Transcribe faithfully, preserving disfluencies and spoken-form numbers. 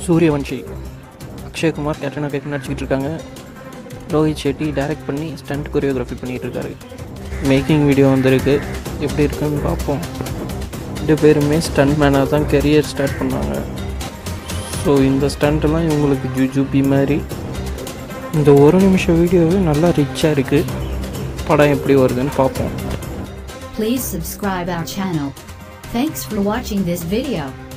சூரியவன்ஷி, அக்ஷய்குமார், கேட்ரினா கைஃப் நடிச்சிக்கிட்டு இருக்காங்க. ரோஹித் ஷெட்டி டைரக்ட் பண்ணி ஸ்டண்ட் கொரியோகிராஃபி பண்ணிகிட்ருக்காரு. மேக்கிங் வீடியோ வந்திருக்கு, எப்படி இருக்குன்னு பார்ப்போம். ரெண்டு பேருமே ஸ்டண்ட் மேனாக தான் கெரியர் ஸ்டார்ட் பண்ணாங்க. ஸோ இந்த ஸ்டண்ட்டெல்லாம் இவங்களுக்கு ஜூஜூபி மாதிரி. இந்த ஒரு நிமிஷம் வீடியோவே நல்லா ரிச்சாக இருக்குது. படம் எப்படி வருதுன்னு பார்ப்போம். Please subscribe our channel. Thanks for watching this video.